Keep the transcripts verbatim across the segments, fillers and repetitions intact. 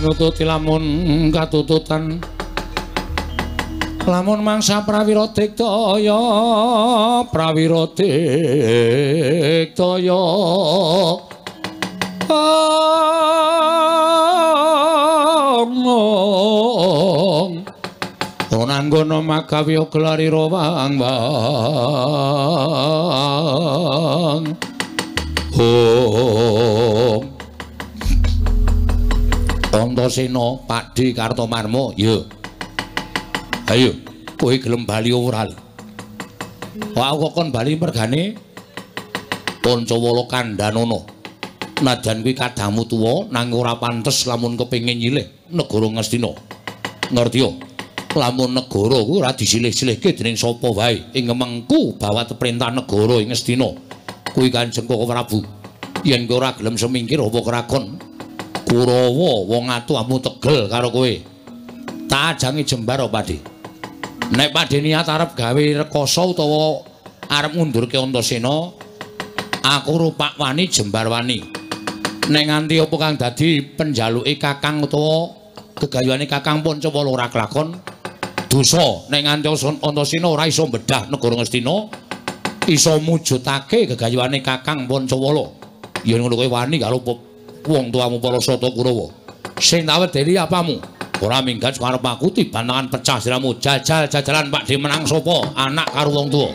nututi lamun katututan lamun mangsa prawira diktaya prawira diktaya omong onanggono magawe gelari rawang bang oh Antasena Pakdi Kartomarma ya ayo kowe gelem bali ora aku kon bali mergane Pancawala Kandanana najan kuwi kadangmu tuwa nanging ora pantes lamun kepengin nyilih negara Ngastina ngerti yo lamun negara kuwi ora disilih-silihke dening sapa wae ing mengku bawat perintah negara ing Ngastina kuwi Kanjeng Koko Prabu yen kowe ora gelem semingkir apa krakon Kurawa wong atuhmu tegel karo kowe. Tak ajangi jembar apa Pakdi. Nek Pakdi niat arep gawe rekoso utawa arep ngundurke Antasena, aku rupak wani jembar wani. Nek nganti apa kang dadi penjaluke Kakang utawa gegayuhane Kakang Pancawala ora kelakon, dosa nek nganti Antasena ora iso mbedah negara Ngastina, iso mujudake gegayuhane Kakang Pancawala. Yen ngono kowe wani karo wong tuamu para Sata Kurawa. Sing tawet deli apamu? Ora minggat karep aku tibantangan pecah siramu. Jajal jajalan Pakdi menang sapa? Anak karo wong tuwa.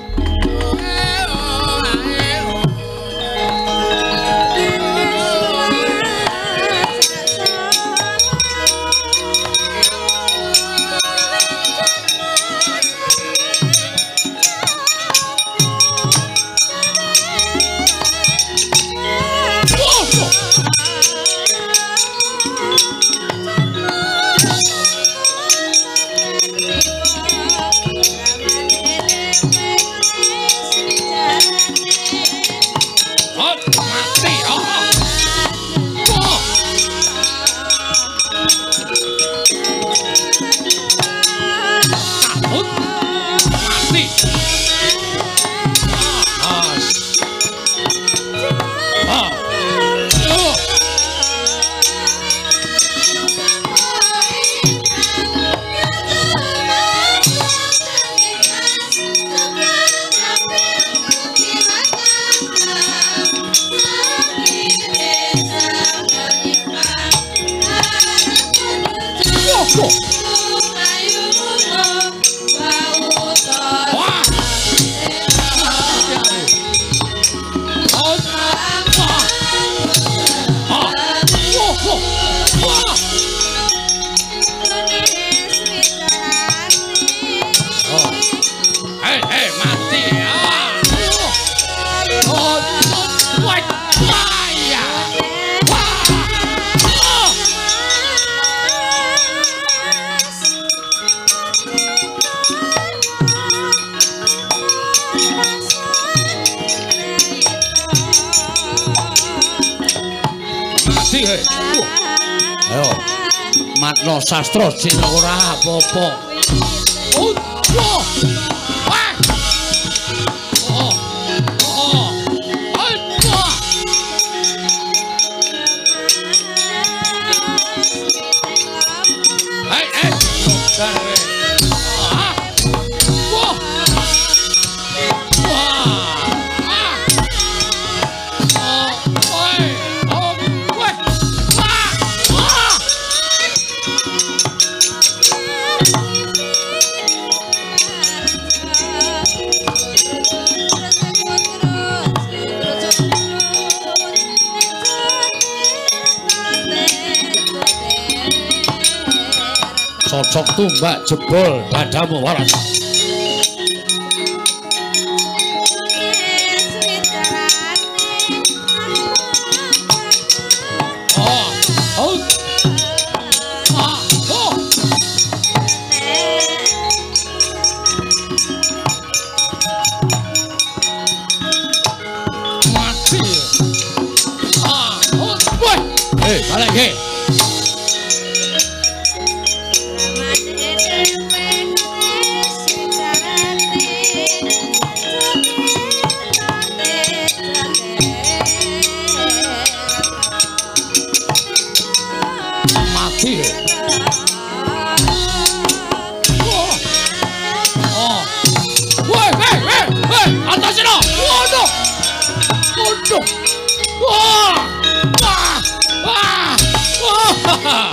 Matno sastra sing ora apa-apa. Oh, wah. Wah. Oh. Oh. Wah. Hei, hei. Sare. Ah. Wah. Wah. Ah. Oh, oi. Oh, weh. Wah. Wah. Cocok tumbak jebol dadamu waras. Oh, oh, ah, oh. Mati. Ah, oh, boy. Hey, balik hey. Mati. Waduh. Wah. Wah. Wah. Wah.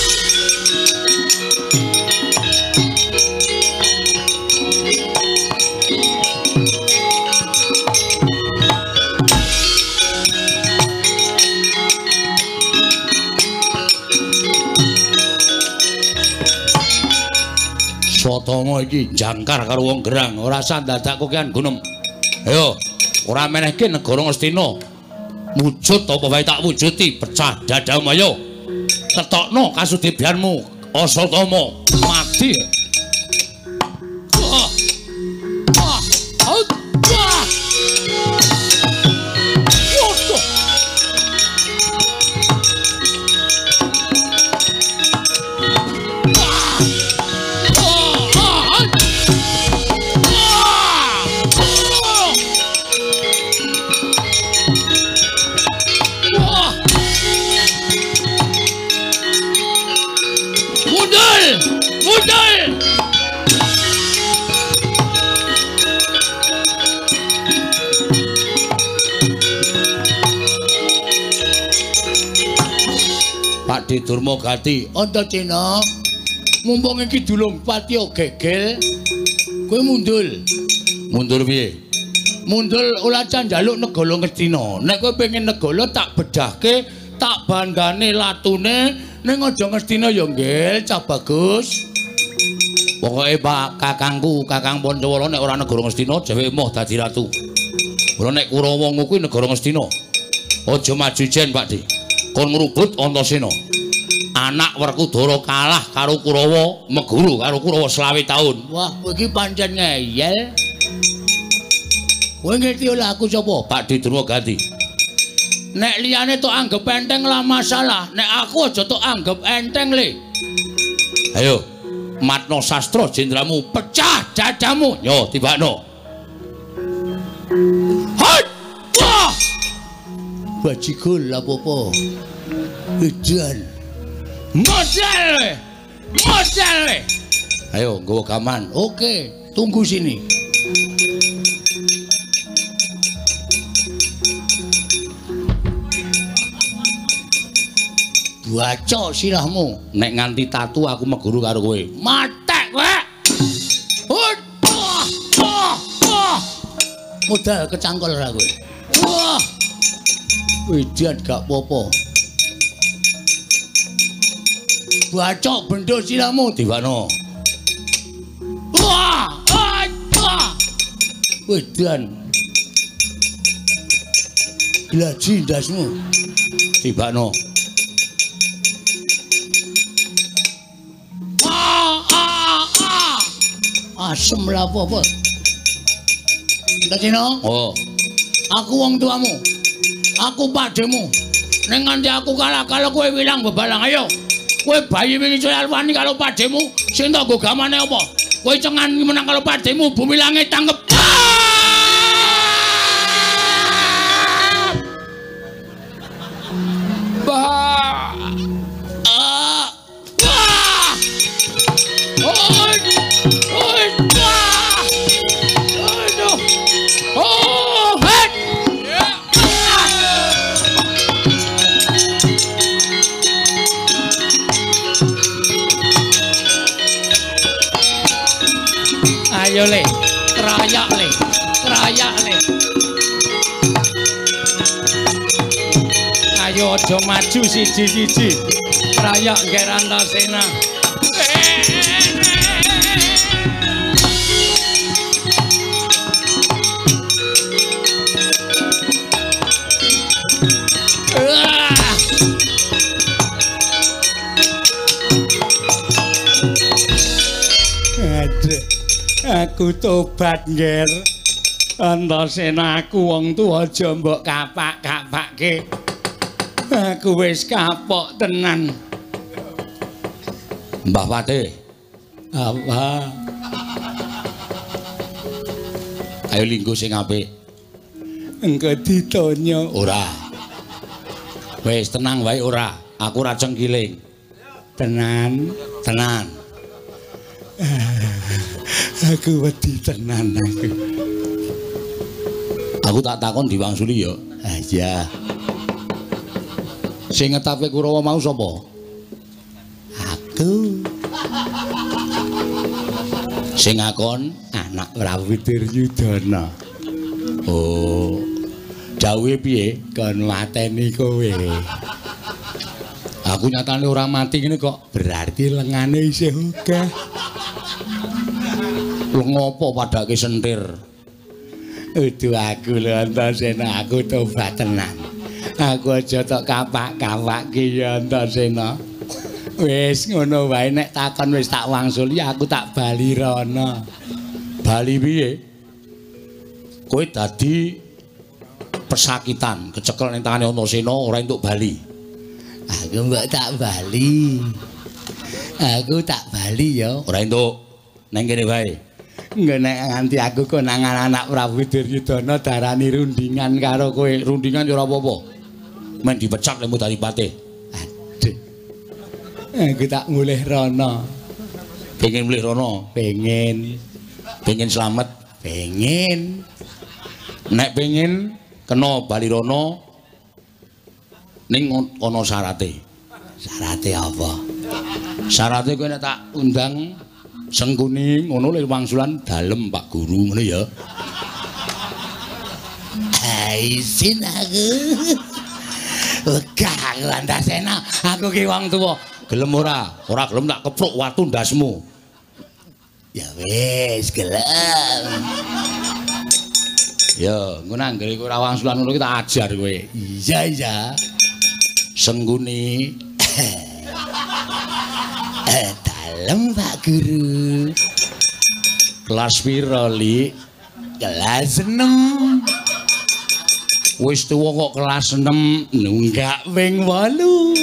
Sotomo iki jangkar karo wong gerang, ora usah dadak kokean gunem. Ayo, ora menehke negara Ngastina. Wujud apa wae tak wujuti, pecah dadamu ayo. Ketokno kasudibianmu, Asatama mati. Wah. Wah. Wah. Wah. Pakde Durmagati, Antaséna. Mumpung iki Dulung Patya gegel, kowe mundul. Mundur piye? Mundul ora can njaluk negara Ngastina. Nek kowe pengen negara tak bedahke, tak bandane latune ning aja Ngastina ya nggih, cah bagus. Pokoke Pak kakangku, Kakang Pancawala nek ora negara Ngastina dheweke moh dadi ratu. Ora nek Kurawa kuwi negara Ngastina. Aja maju jen, Pakde. Kon ngrubut Antaséna. Anak Werkudara kalah karo Kurawa, meguru karo Kurawa selawe taun. Wah, kowe iki pancen ngeyel. Kowe ngerti ora aku sapa? Pakde Durmagati. Nek liyane tok anggap enteng lah masalah, nek aku aja tok anggap enteng le. Ayo, matno sastra jendramu, pecah dadamu. Yo, tibakno. Hai! Wah! Bajigol apa-apa. Edan. Modal! Modal! Ayo, nggawa gaman. Oke, tunggu sini. Baca sirahmu. Nek nganti tatu aku meguru karo kowe. Matek kowe. Wah, wah, wah. Modal kecangkol ora kowe. Wah. Widian gak apa-apa. Baca benda sirahmu Diwana. Wah, wah. Widian. Glaji ndasmu. Tibakno. Asem lah apa-apa. Antaséna? Oh. Aku wong tuamu. Aku padhemu. Ning nganti aku kalah kalau kowe wilang bebalang ayo. Kowe bayi wingi soal wani kalau padhemu sing tak nggo gamane apa? Kowe cengan menang kalau padhemu bumi langit tanggep. Bah. Ah. Wah. Oh. Ayo le, kerayak le, kerayak le. Ayo aja maju siji-siji. Kerayak nggih Antaséna. Aku tobat ngger. Antaséna aku wong tuwa aja mbok kapak-kapakke. Aku wis kapok tenan. Mbah Pate. Apa? Ayo linggo sing apik. Engko ditanya. Ora. Wis tenang wae ora. Aku ora cengkiling. Tenan, tenan. Aku wedi tenan aku. Aku tak takon diwangsuli ya. Ah iya. Sing ngetape Kurawa mau sapa? Aku. Sing ngakon anak Prabu Duryudana. Oh. Dawuhe piye? Kon mateni kowe. Aku nyatane ora mati ngene kok. Berarti lengane isih akeh. Lho ngopo padake sentir? Udu aku lho Antasena, aku tobat tenan. Aku aja tok kapak-kapak ki ya Antasena. Wis ngono wae nek takon wis tak wangsuli aku tak bali rono. Bali piye? Kowe dadi pesakitan, kecekel ning tangane Antasena ora entuk bali. Aku mbok tak bali. Aku tak bali ya, ora entuk. Nang kene wae. Engko nek nganti aku konangan anak Prabu Duryudana darani rundingan karo kowe. Rundingan ya ora apa-apa. Men dipecat lemu dadi patih. Aduh. Aku tak mulih rono. Pengen mulih rono? Pengen. Pengen slamet? Pengen. Nek pengen kena bali rono ning ana syarate. Syarate apa? Syarate kowe nek tak undang Sengkuni ngono le wangsulan dalem Pak Guru ngene ya. Hai sin aku. Wegah Antasena, aku ki wong tuwa. Gelem ora? Ora gelem tak kepruk watu ndasmu. Ya wis gelem. Ya, ngono anggere kowe ora wangsulan ngono ki tak ajar kowe. Iya iya. Sengkuni. Eh, dalem Pak Guru. Kelas piro, Li? Kelas enam. Wis tuwa kok kelas enam, nunggak ping wolu.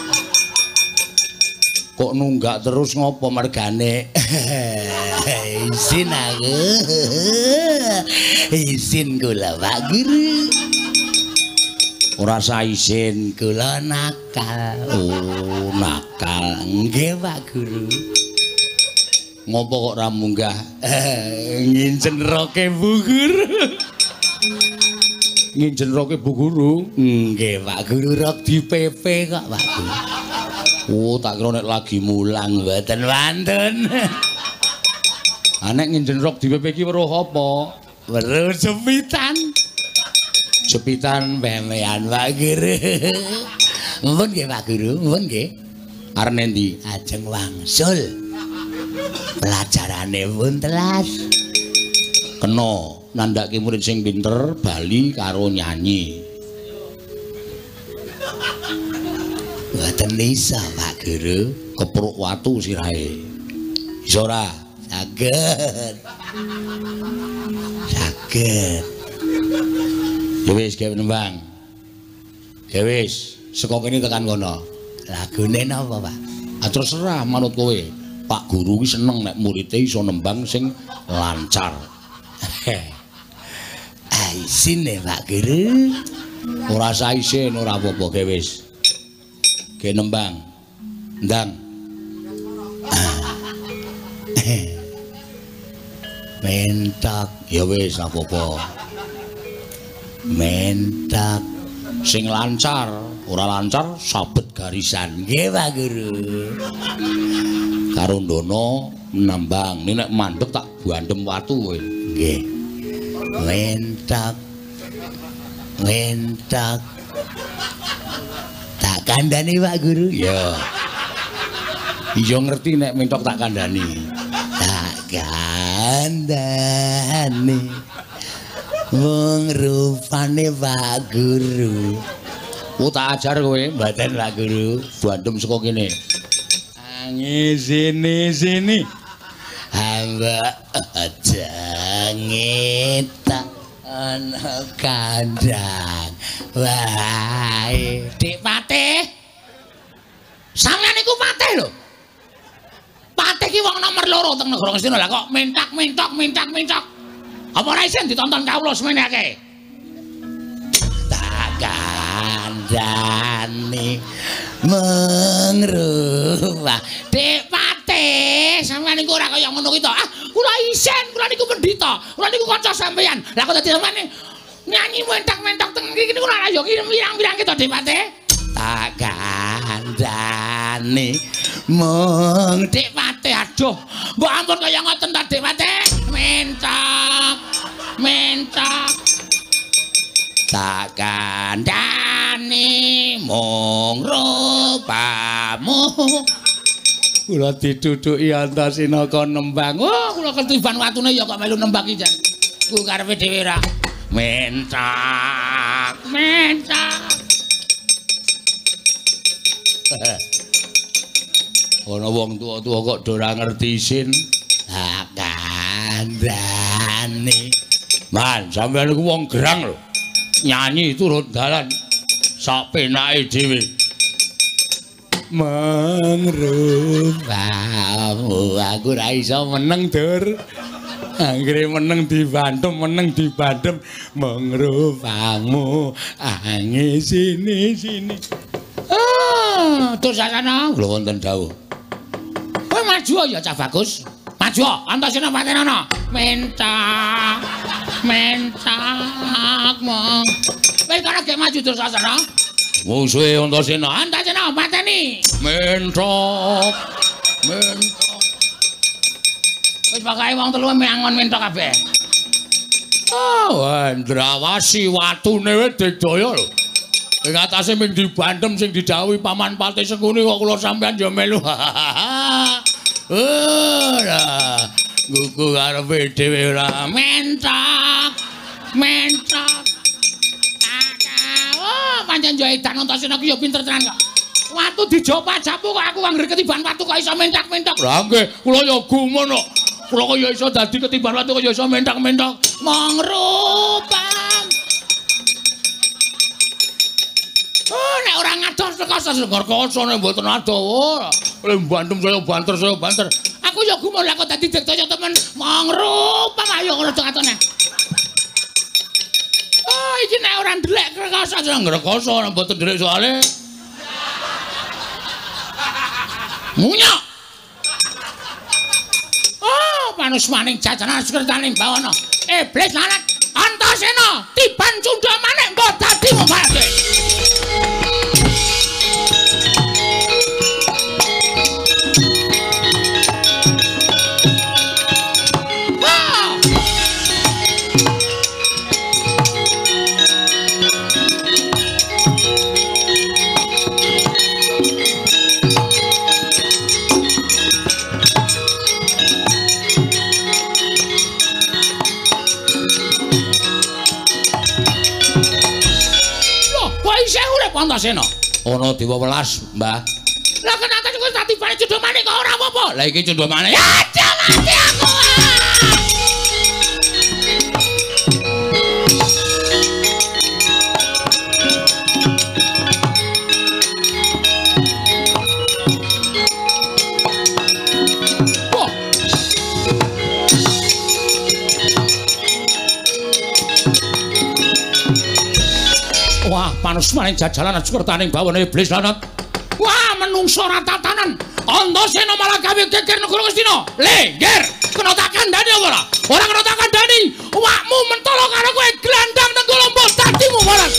Kok nunggak terus ngopo mergane? Isin aku. Isin kula Pak Guru. Ora sa isin kula nakal. Oh, nakal. Nggih Pak Guru. Ngopo kok ora munggah? Ngincenroke Bu Guru. Ngincenroke Bu Guru. Nggih Pak Guru rok dipepe kok Pak Guru. Oh, tak kira nek lagi mulang mboten wantun. Ah nek ngincenrok dipepe ki weruh apa? Weruh jepitan. Jepitan pemean Pak Guru. Mumpun nggih Pak Guru, mumpun nggih. Arep endi? Ajeng wangsul. Pelajarane pun telas. Kena nandhake murid sing pinter bali karo nyanyi. Mboten isa Pak Guru, kepruk watu sirahe. Iso ora? Saged. Saged. Ya wis gawe nembang. Ya wis, saka kene tekan kono. Lagune napa, Pak? Ah terserah manut kowe. Pak Guru ki seneng nek muridé iso nembang sing lancar. Ah isin e Pak Guru. Ora sa isin ora apa-apa gawe wis. Gawe nembang. Ndang. Mentak, ya wis apa-apa. Mentak sing lancar, ora lancar sabet garisan. Nggih Pak Guru. Karo ndono nambang, nek mandeg tak bandem watu kowe. Nggih. Mentak. Mentak. Tak kandhani Pak Guru. Ya. Iya ngerti nek mentok tak kandhani. Tak kandhani. Wong rupane Pak Guru. Oh tak ajar kowe, mboten Pak Guru. Bandem saka kene. Ange sini sini. Hamba aja ngeta ana kandang. Wae, Dik Patih. Sampeyan iku patih lho. Patih ki wong nomor loro teng negara Ngastina. Lah kok mentak-mentok mentak-mentok. Apa ora isin ditonton kawula semene akeh? Tak kandhani mengruwah. Dik Patih, sampeyan niku ora kaya ngono ki to. Ah, kula isin, kula niku pendhita. Kula niku kanca sampeyan. Lah kok dadi sampeyan nyanyi mentak-mentak teng iki niku ora yo pirang-pirang kita Depate. Tak kandhani mung Depate aduh. Mbok ampun kaya ngoten ta Depate. Mentak. Mentak. Tak kandhani mung rupamu. Kula diduduki Antasena kon nembang. Oh, kula ketiban watune ya kok melu nembang iki jan. Ku karepe dhewe ra. Mentak, mentak. Ana wong tuwa-tuwa kok do ora ngerti isin. Tak kandhani. Man, sampeyan iku wong gerang lho. Nyanyi turut dalan sak penake dhewe. Mangrupamu aku ra iso meneng dur. Anggere meneng dibantum meneng dibandem mangrupamu ange sini sini. Ah, tur sasana lho wonten dawuh. Kowe maju ya Cah Bagus. Maju Antasena Patenana. Mentak. Mentak mong. Wis karo ge maju tur sasana. Musuhe Antasena, Antasena pateni. Mentok. Mentok. Wis pokoke wong telu menangon mentok kabeh. Oh, Andrawasi watune wis digdaya lho. Ing atase ming dibandem sing didhawuhi Paman Pati Sekuni kok kula sampean ya melu. Ora. Gugu karepe dhewe ora mentok. Mentok. Pancen yo edan Antasena ku yo pinter tenan kok. Watu dijawab pajapu kok aku angger ketiban watu kok iso mentak-mentak. Lah nggih, kula yo gumun kok. Kula kok yo iso dadi ketiban watu kok yo iso mentak-mentak. Mangrupam. Oh, nek ora ngados teko sesengor kosone mboten adoh. Oleh bantum saya banter saya banter. Aku yo gumun lah kok dadi diktoyo temen. Mangrupam ayo ngono katone. Oh, iki nek ora ndelek rekoso aja ngrekoso ora mboten ndelek soalé. Munyok. Oh, manus maning jajanan sekretaning bawana. Iblis lalat Antasena tiban cundha manik mbok dadi mobalke. Antasena ana dewa welas, Mbah. Lah kenapa kok dadi bali cundha manik kok ora apa-apa? Lah iki cundha manik. Ya mati aku. Wah, panus maning jajalan sekretaning bawana iblis lanat. Wah, menungso ora tatanan. Antasena malah gawe geger negara Ngastina. Le, ger, kena tak kandhani apa ora? Ora kena tak kandhani. Awakmu mentolo karo kowe glandang nang Kolombo dadimu malah.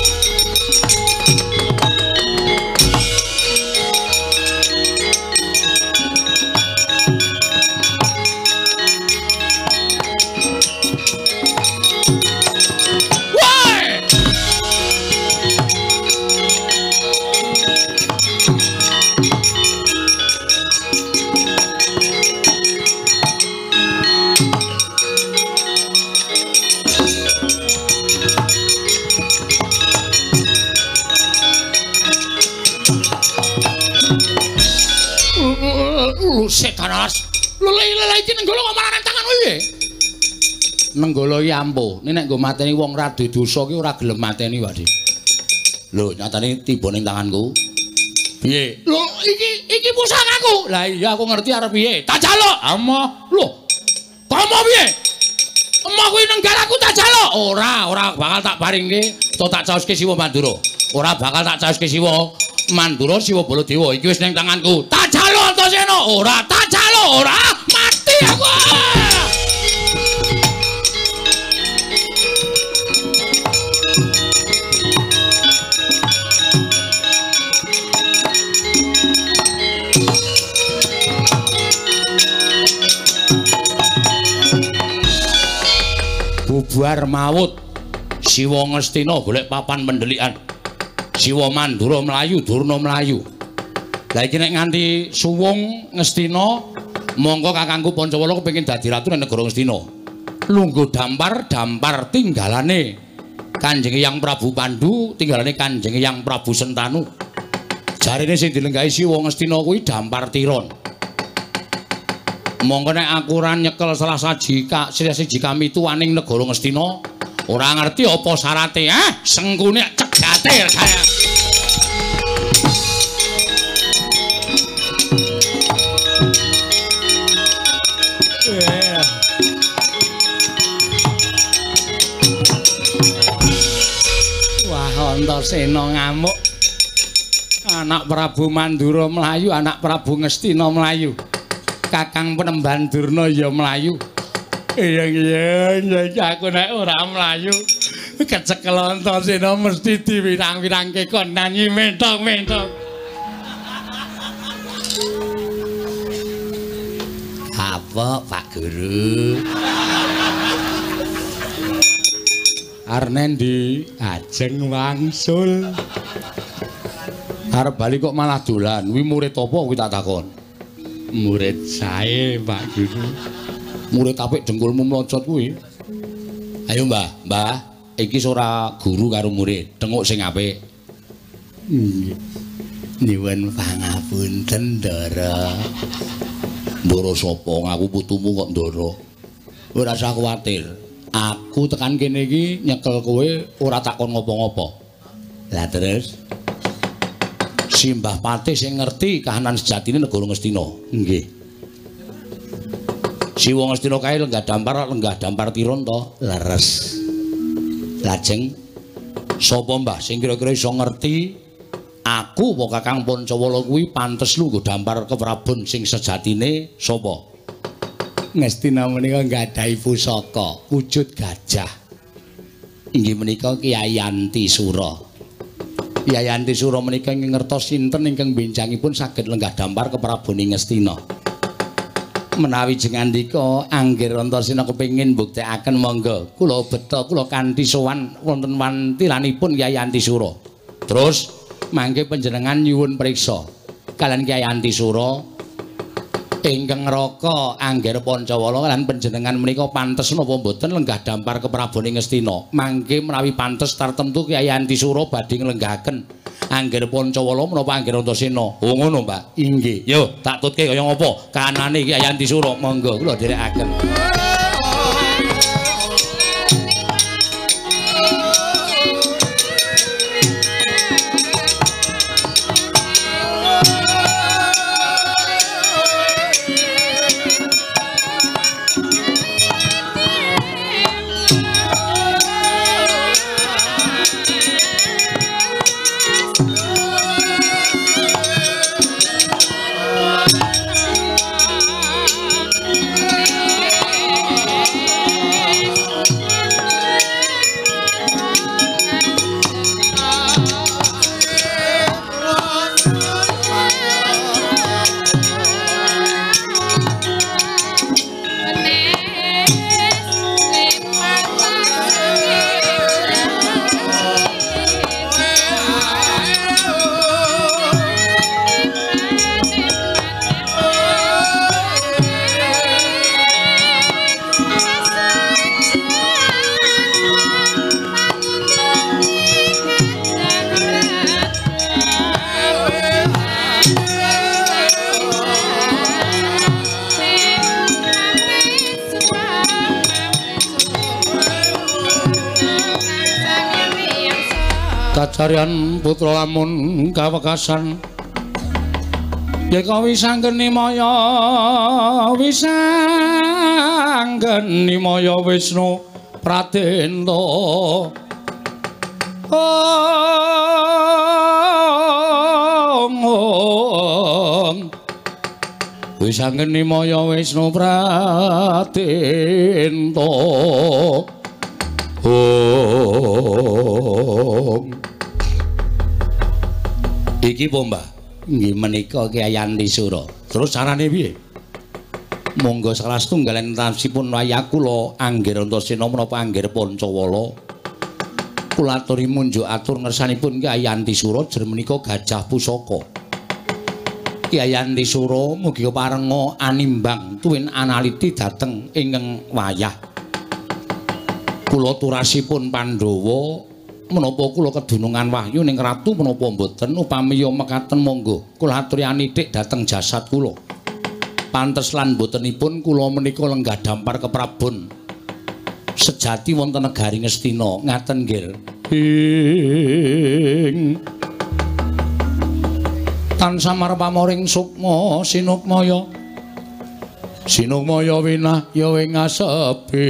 Lu setan alas. Lele-lele iki nenggala kok malah nang tangan kowe. Nenggala iki ampuh. Nek nggo mateni wong radu dosa ki ora gelem mateni, Pakde. Lho, nyatane tiba ning tanganku. Piye? Lho, iki iki pusakaku. Lah iya aku ngerti arep piye. Tak jaluk. Amah. Lho. Komo piye? Emah kuwi nenggalaku tak jaluk. Ora, ora bakal tak paringke, to tak caoske Siwa Mandura. Ora bakal tak caoske Siwa Mandura Siwa Baladewa. Iki wis ning tanganku. Tak jaluk Antasena. Ora, tak jaluk. Ora, mati aku. bubar maut. Siwa Ngastina golek papan pendelikan. Siwa Mandura mlayu, Durna mlayu. Lah iki nek nganti suwung Ngastina, mongko kakangku Pancawala kepengin dadi ratu ning negara Ngastina. Lungguh dampar, dampar tinggalane Kanjeng Hyang Prabu Pandhu, tinggalane Kanjeng Hyang Prabu Sentanu. Jarine sing dilenggahi Siwa Ngastina kuwi dampar tiron. Mongko nek aku ora nyekel salah saji ka siji kamituwaning negara Ngastina, ora ngerti apa syarate, ah, sengkune cegate kaya. Wah, Antasena ngamuk. Anak Prabu Mandura mlayu, anak Prabu Ngastina mlayu. Kakang Penemban Durna ya mlayu. Iya iya iya aku nek ora mlayu kecekel Antasena mesti diwirang-wirangke kon nyanyi mentok-mentok. Apa Pak Guru? Arnendi ajeng wangsul. Arep bali kok malah dolan. Kuwi murid apa kuwi tak takon? Murid sae, Pak Guru. Murid apik dengkulmu mlocot kuwi. Ayo, Mbah, Mbah, iki ora guru karo murid, tenguk sing apik. Nggih. Nyuwun pangapunten, Ndara. Ndara sapa? Ngaku putumu kok Ndara. Ora usah kuwatir. Aku tekan kene iki nyekel kowe ora takon ngopo-ngopo. Lah terus Simbah Patih sing ngerti kahanan sejatine negara Ngastina. Nggih. Siwa Ngastina kae lenggah dampar, lenggah dampar tiron to, leres. Lajeng sapa Mbah sing kira-kira iso ngerti aku apa Kakang Pancawala kuwi pantes lungguh dampar keprabon sing sejatine sapa? Ngastina menika nggadahi pusaka wujud gajah. Inggih menika Kyai Antisura. Kyai Antisura menika ingkang ngertos sinten ingkang benjangipun saged lenggah dampar kepraboning Ngastina. Menawi jengandika Angger Antasena kepengin mbuktekaken monggo kula beta kula kanthi sowan wonten wantilanipun Kyai Antisura. Terus mangke panjenengan nyuwun priksa kalian Kyai Antisura ingkang raka Angger Pancawala lan panjenengan menika pantes napa mboten lenggah dampar kepraboning Ngastina. Mangke menawi pantes tartemtu Kyai Antisura badhe nglenggahaken Angger Pancawala menapa Angger Antasena. Oh ngono, Mbak. Inggih. Yo, tak tutke kaya ngapa? Kanane Kyai Antisura. Monggo kula dherekaken. Kacarian putra lamun kawekasan yeka wisanggeni maya wisanggeni maya Wisnu Pratenta ong wisanggeni maya Wisnu Pratenta ong iki po Mbah nggih menika Kyai Antisura. Terus carane piye? Monggo salah setunggalan tansipun wayah kula Anggir Antasena menapa Anggir Pancawala. Kula aturi munjuk atur ngersanipun Kyai Antisura jer menika Gajah Pusaka. Kyai Antisura mugi parenga animbang tuwin analiti dhateng ingkang wayah. Kula turasipun Pandhawa menapa kula kedunungan wahyu ning ratu menapa mboten upamiya mekaten monggo kula aturi anitik dhateng jasad kula. Pantes lan botenipun kula menika lenggah dampar keprabon sejati wonten negari Ngastina ngaten nggih. Ing tansah marpamoring sukma sinukmaya sinukmaya winah ya ing asepi.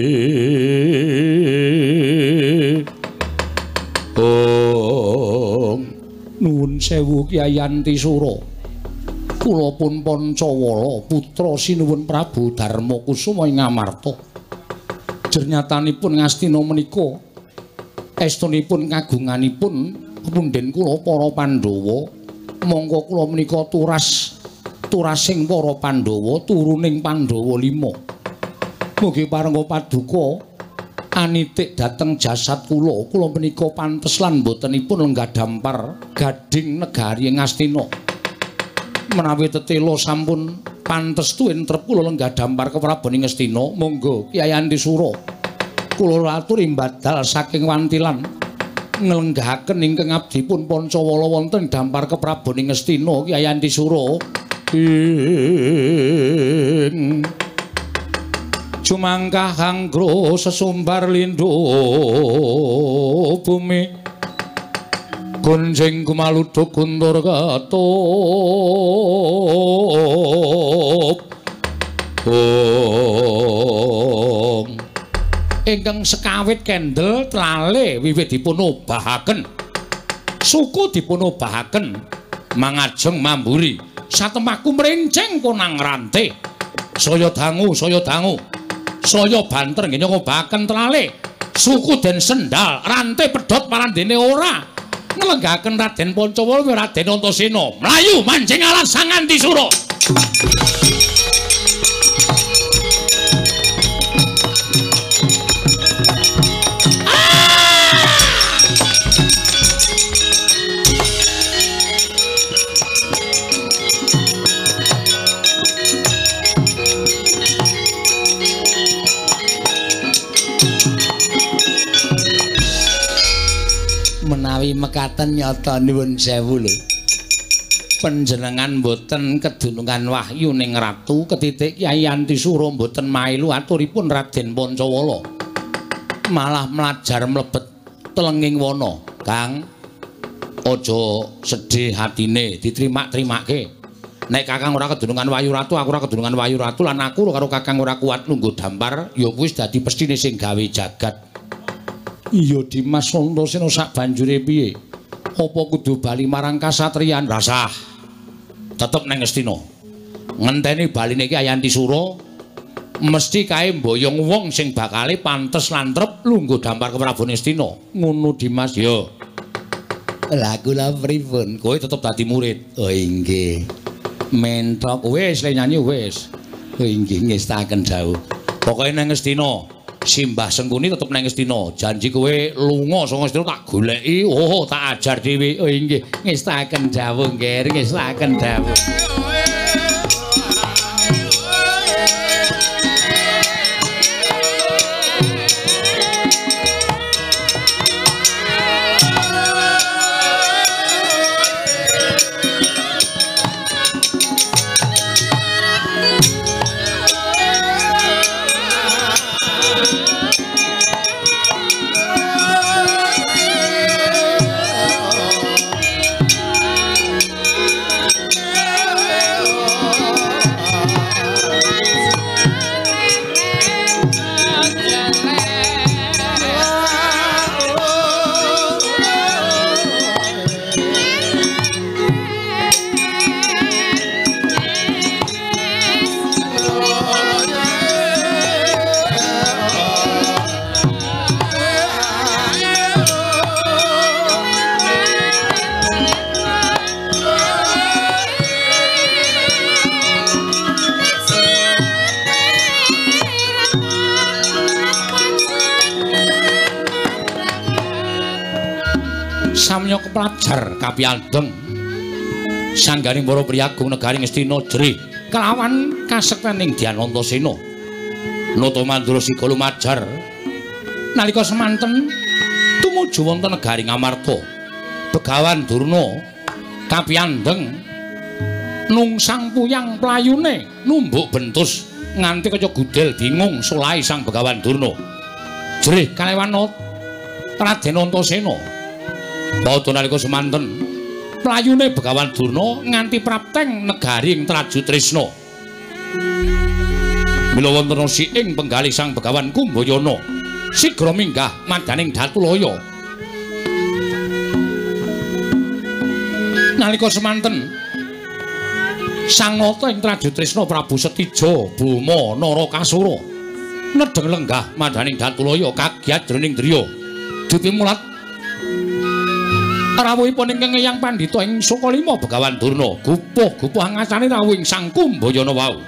Oh nuwun sewu Kyai Antisura. Kula pun Pancawala putra sinuwun Prabu Darmakusuma ing Ngamarta. Jernyatanipun Ngastina menika estunipun kagunganipun pundhen kula para Pandhawa. Monggo kula menika turas turasing para Pandhawa turuning Pandhawa lima. Mugi parenga paduka anitik dhateng jasad kula. Kula menika pantes lan botenipun lenggah dampar gading negari Ngastina. Menawi tetela sampun pantes tuwin trep kula lenggah dampar keprabaning Ngastina, monggo Kyai Antisura kula aturi mbadal saking wantilan nglenggahaken ingkang abdipun Pancawala wonten dampar keprabaning Ngastina. Kyai Antisura ing jumangkah anggro sesumbar lindhu bumi gunjing kumaluduk kuntur katup oh. Ingkang sekawit kendel trale wiwit dipun obahaken suku dipun obahaken mangajeng mamburi satemaku mrenceng konang rante saya dangu saya dangu saya banter nggih ngobahaken trale suku den sendal rante pedhot parandene ora nglenggahaken Raden Pancawala Raden Antasena mlayu manjing alas Sang Antisura. Menawi mekaten nyata nuwun sewu lho. Panjenengan boten kedunungan wahyu ning ratu ketitik Kyai Antisura boten mailu aturipun Raden Pancawala. Malah mlajar mlebet telenging wana. Kang, aja sedih hatine, ditrimak-trimake. Nek Kakang ora kedunungan wahyu ratu, aku ora kedunungan wahyu ratu lan aku karo Kakang ora kuat lungguh dampar, ya wis dadi pestine sing gawe jagat. Iya Dimas Antasena sak banjure piye? Apa kudu bali marang kasatriyan? Rasah. Tetep nang Ngastina. Ngenteni baline Kyai Antisura mesti kae mboyong wong sing bakale pantes lan trep lungguh dampar ke Prabu Ngastina. Ngono Dimas ya. Lah kula pripun? Kowe tetep dadi murid. Oh inggih. Mentok wis le nyanyi wis. Oh inggih ngestaken dawuh. Pokoke nang Ngastina Simbah Sengkuni tetep nang Ngastina. Janji kowe lunga saka Ngastina tak goleki, oh tak ajar dhewe. Oh inggih, ngestaken dawuh nggih, ngestaken dawuh. Yeah. samya kepelajar kapiyandeng sangganing para priyagung negaring Astina jerih kelawan kasektening Dyanantasena nata mandura sika lumajar nalika semanten tumuju wonten negaring Amarta Begawan Durna kapiyandeng nungsang puyang playune numbuk bentus nganti kaya gudel bingung solahe sang Begawan Durna jerih kalewan Raden Antasena padha nalika semanten playune Begawan Durna nganti prapteng negaring Traju Trisna mila wonten si ing penggalih sang Begawan Kumbayana sigra minggah madaning Datulaya nalika semanten sang nata ing Traju Trisna Prabu Setija Boma Narakasura nedheng lenggah madaning Datulaya kagiat jroning driya dipimulat rawuhipun ingkang Eyang Pandhita ing Sukalima Begawan Durna gupuh-gupuh ngacane rawuhing sang Kumbayana wau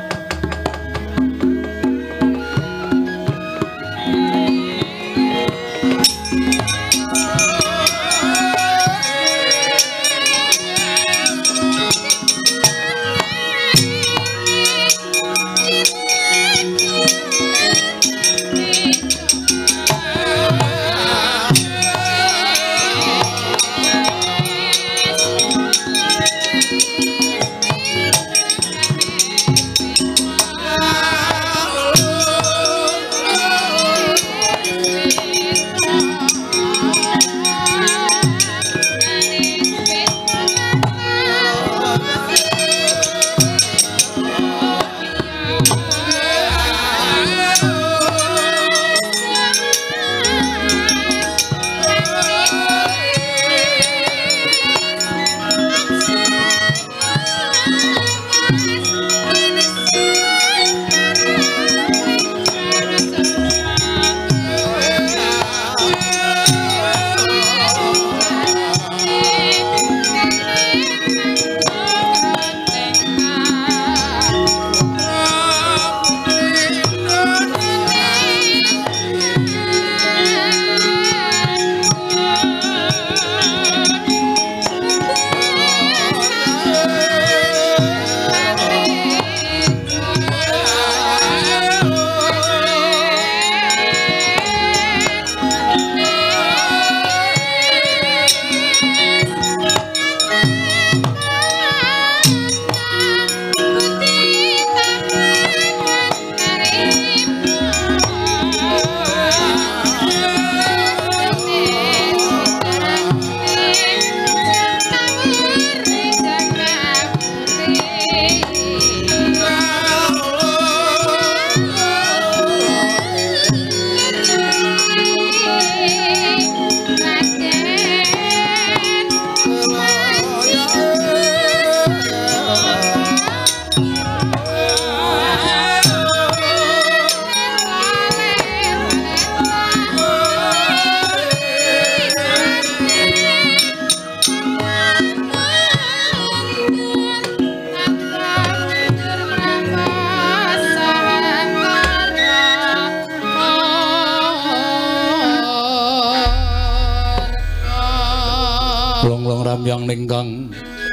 Ramyang ningkang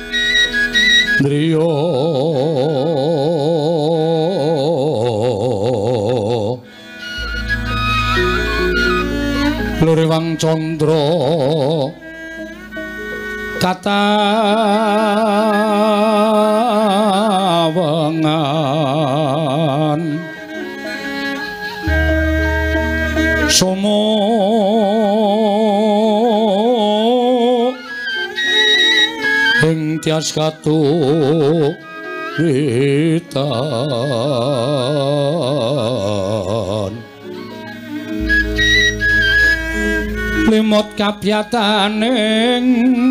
driya Lurewang Candra katawengan somo ing tias katuritan limot kapyataning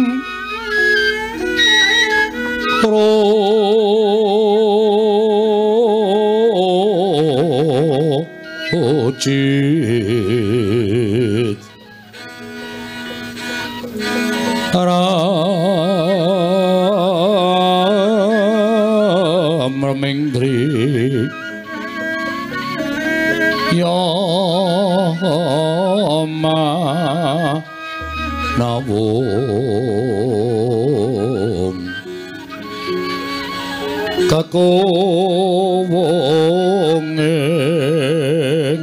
trojit ram ramengdri ya ma nawung kakowongeng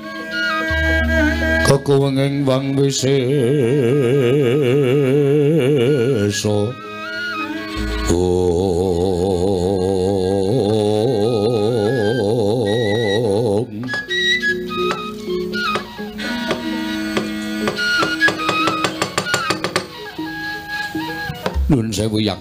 kakowongeng wang wisesa Nun sewu yang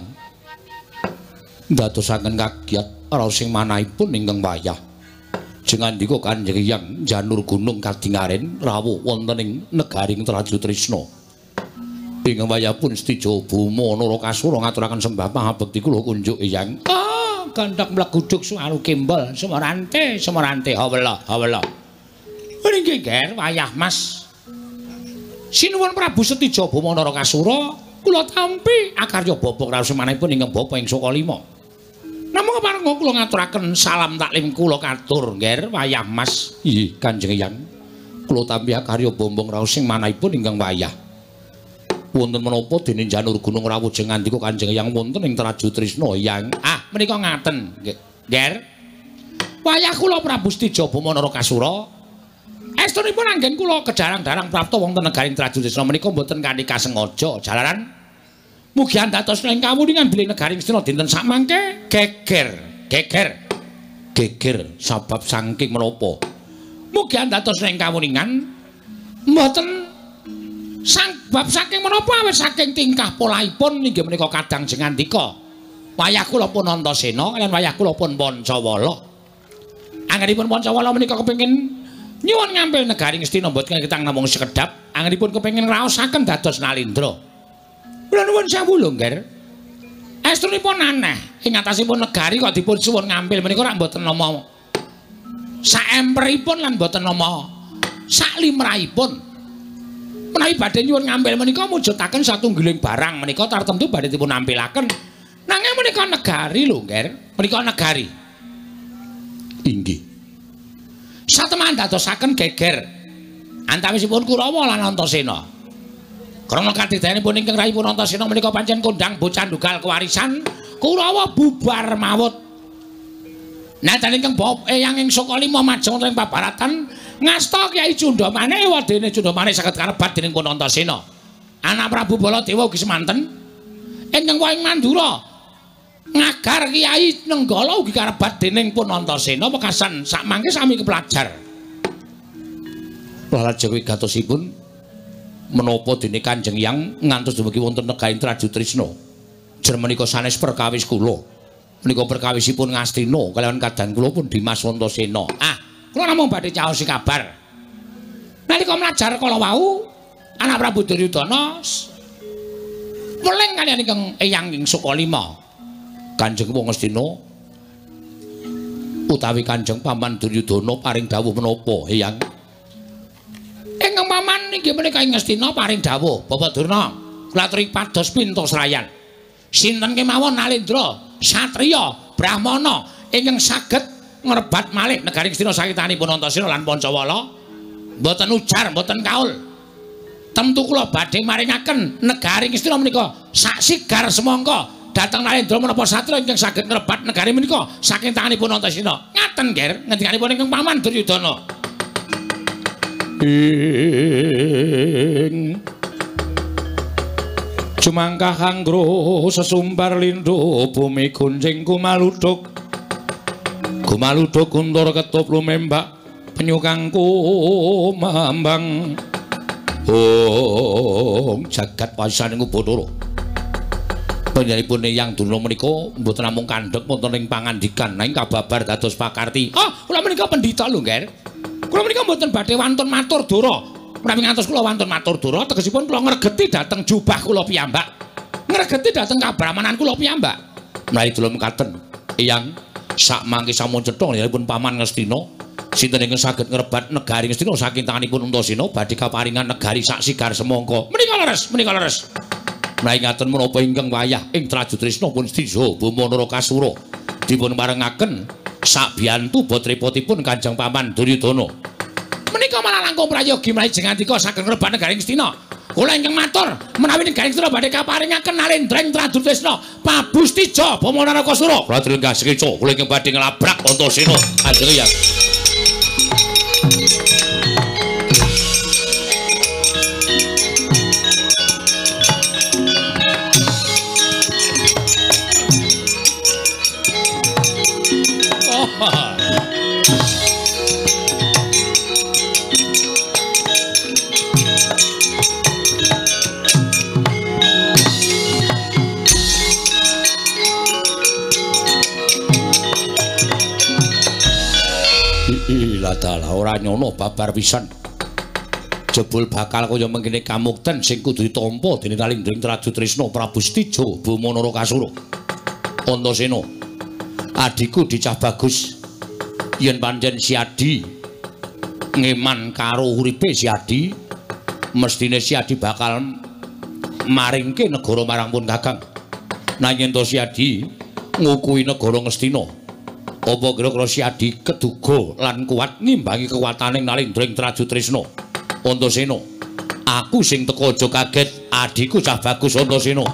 ndadosaken kagiat raos sing manahipun ingkang wayah jengandika Kanjeng Hyang janur gunung kadingaren rawuh wonten ing negaring Traju Trisna ingkang wayahipun Stijo Buma Narakasura ngaturaken sembah pangabekti kula kunjuk Hyang ah kandak mleguduk suaru kembel semerante semerante hawela hawela nggih ger wayah Mas sinuwun Prabu Stijo Buma Narakasura kula tampi akarya bapa raos manahipun ingkang bapa ing Sokalima. Namung parenga kula ngaturaken salam taklim kula katur nggih wayah Mas. Nggih Kanjeng Hyang. Kula tampi akarya bombong raos sing manahipun ingkang wayah. Wonten menapa dene janur gunung rawuh jengandika Kanjeng Hyang wonten ing Traju Trisna Hyang. Ah menika ngaten nggih. Wayah kula Prabu Stijo Buma Narakasura estunipun anggen kula kejarang-darang prapta wonten negaring Traju Trisna menika mboten kanthi kasengaja jalaran mugi andados ing kawuningan bilih negaring Astina dinten sakmangke geger geger geger sabab saking menapa mugi andados ing kawuningan mboten sabab saking menapa awit saking tingkah polaipun inggih menika kadang jengandika wayah kula pun Antasena lan wayah kula pun Pancawala anggenipun Pancawala menika kepengin nyuwun ngampil negaring Astina mboten kitang namung sekedhap anggenipun kepengin ngraosaken dados Nalindra. Kula nuwun sewu lho, Nger. Estunipun aneh ing atasipun negari kok dipun suwun ngampil menika rak mboten nama saemperipun lan mboten nama saklimrahipun. Menawi badhe nyuwun ngampil menika mujudaken satunggiling barang menika tartemtu badhe dipun nampilaken. Nanging menika negari lho, Nger. Menika negari. Inggih. Satemah dadosaken geger antawisipun Kurawa lan Antasena. Krana katidayanipun ingkang rayipun Antasena menika pancen kondhang bocah ndugal kewarisan Kurawa bubar mawut. Nadan ingkang bapa eyang ing Sokalima majeng wonten ing pabaratan ngasta Kyai Cundamane wadene Cundamane saged karebat dening pun Antasena. Anak Prabu Baladewa ugi semanten ingkang wayang Mandura ngagar Kyai Nenggala ugi karebat dening pun Antasena wekasan sakmangke sami kepelajar. Lajeng wigatosipun menapa dene Kanjeng Hyang ngantos dumugi wonten negaring Traju Trisna. Jer menika sanes perkawis kula. Menika perkawisipun Ngastina kaliyan kadang kula pun Dimas Antasena. Ah, kula namung badhe caosi kabar. Nalika mlajar kala wau anak Prabu Duryudana weling kaliyan ingkang eyang ing Sokalima. Kanjeng wong Astina utawi Kanjeng Paman Duryudana paring dawuh menapa Hyang? Ingkang paman inggih menika ing Astina paring dawuh Bapak Durna kula aturi pados pintasrayan. Sinten kemawon Nalindra satriya brahmana ingkang saged ngrebat malih negaring Astina sakitanipun Antasena lan Pancawala mboten ujar mboten kaul. Tentu kula badhe maringaken negaring Astina menika sak sigar semangka dateng Nalindra menapa satria ingkang saged ngrebat negari menika saking tanganipun Antasena. Ngaten, Nger, ngendikanipun ingkang Paman Duryudana. Ing Jumangkah anggro sesumbar lindho bumi gunjing kumaludhuk. Kumaludhuk kuntur ketup lumembak penyukangku mambang. Oh, jagat pasan ing Bathara. Panjenenganipun Hyang Durna menika mboten namung kandhek wonten ing pangandikan nanging kababar dados pakarti. Ah, kula menika pendhita lho, Nger. Kula menika mboten badhe wantun matur dura. Menawi ngantos kula wantun matur dura, tegesipun kula ngregeti dhateng jubah kula piyambak. Ngregeti dhateng kabrahmanan kula piyambak. Menawi kula mekaten, Hyang sak mangke sampun cetha nggihipun Paman Ngastina, sinten ingkang saged ngrebat negari Ngastina saking tanganipun Antasena badhe kaparingan negari sak sigar semangka. Menika leres, menika leres. Menawi ngaten menapa ingkang wayah ing Traju Trisna pun Stijo Buma Narakasura dipun parengaken sak biyantu botripotipun Kanjeng Paman Duryudana. Menika malah langkung prayogi menawi jengandika saged ngrebat negari Ngastina. kula ingkang matur menawi negaring sedaya badhe kaparingaken Nalendra Tradutresna Pabustija Bama Narakasura. Raden Gasrica kula ingkang badhe nglabrak Antasena Kanjeng Hyang. Dalah ora nyono babar pisan. Jebul bakal kaya mengkene kamukten sing kudu ditampa dening Nalendra Tradutresna Prabustija Bama Narakasura. Antasena, adiku dicah bagus. Yen pancen si Adi ngeman karo uripe si Adi, mestine si Adi bakal maringke negara marang pun Kakang. Nanging to si Adi ngukui negara Ngastina. Apa kira-kira si Adi keduga lan kuat ngimbangi kekuwataning Nalendra Tradutresna. Antasena, aku sing teka aja kaget, adiku cah bagus Antasena.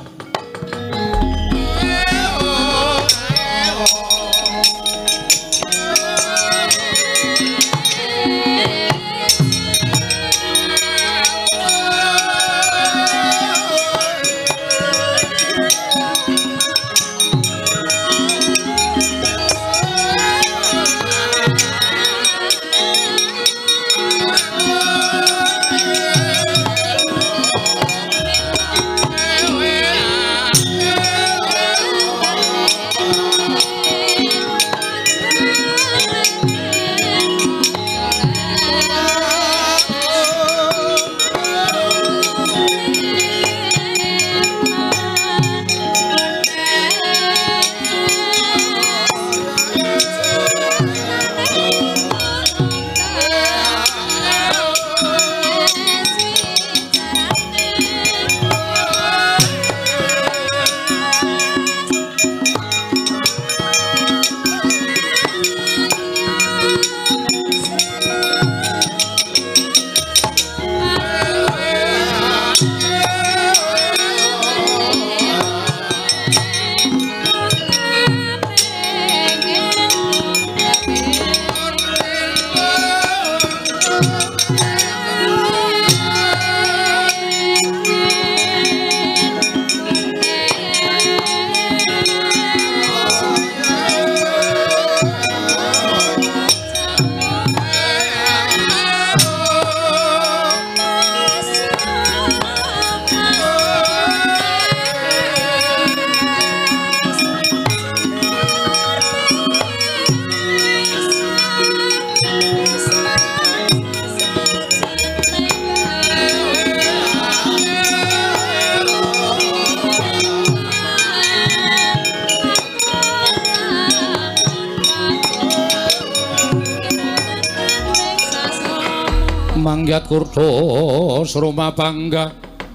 Manggyat kurta sroma bangga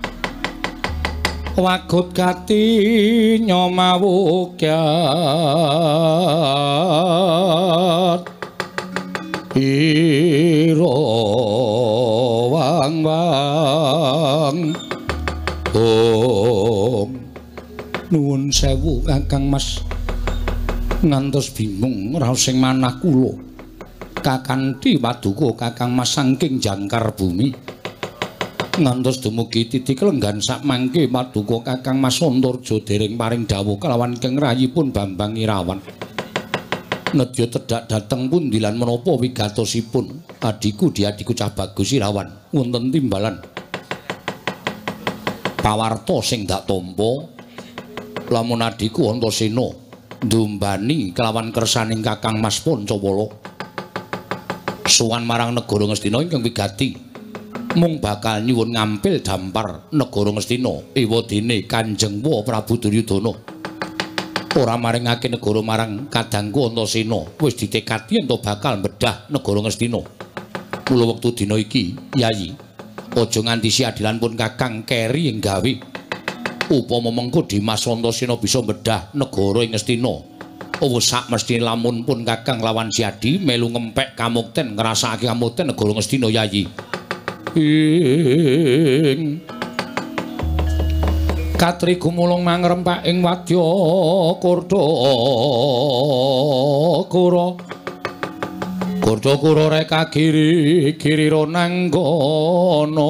wagut kati nyomawukyat ira wang wang om nuwun sewu Kakang Mas ngantos bingung raos sing manah kula Kakanthi paduka Kakang Mas saking jangkar bumi ngantos dumugi titik lenggan sak mangke paduka Kakang Mas Antarja dereng paring dawuh kelawan Kang Rayipun Bambang Irawan nedya tedhak dhateng pundi lan menapa wigatosipun adiku diadiku cah bagus Irawan wonten timbalan pawarta sing dak tampa lamun adiku Antasena ndumbani kelawan kersaning Kakang Mas Pancawala sowan marang negara Ngastina ingkang wigati mung bakal nyuwun ngampil dampar negara Ngastina ewadene Kanjeng Wa Prabu Duryudana ora maringake negara marang kadangku Antasena wis ditekadi ento bakal mbedah negara Ngastina mula wektu dina iki Yayi aja nganti si adilan pun Kakang keri ing gawe upama mengko Dimas Antasena bisa mbedah negara ing Ngastina oh sak mesti lamun pun Kakang lawan si Adi melu ngempek kamukten ngrasakake kamukten negara Ngastina Yayi ing Katri gumulung mangrempak ing wadya Kurda Kura. Kurda Kura reka giri girira nanggana.